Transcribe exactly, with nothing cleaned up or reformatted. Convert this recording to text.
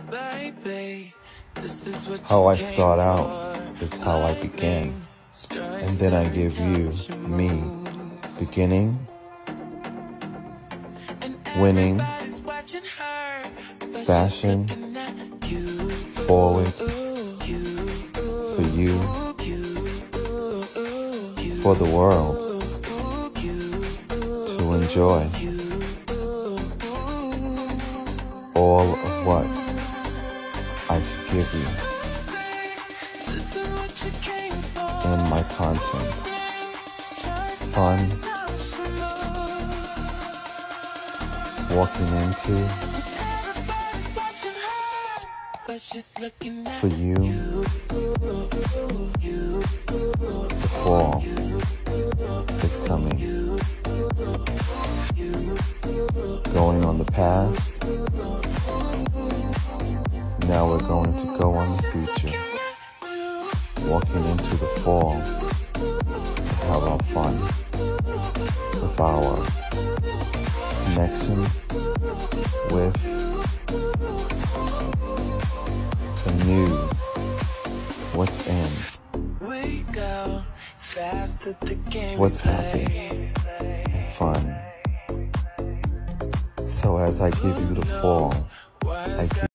How I start out is how I begin, and then I give you me, beginning, winning, fashion, forward, for you, for the world, to enjoy all of what I could give you in my content. Fun, walking into, for you, the fall is coming. Going on the past, now we're going to go on the future. Walking into the fall, have our fun with our connection with the new, what's in, what's happy, and fun. So as I give you the fall, I give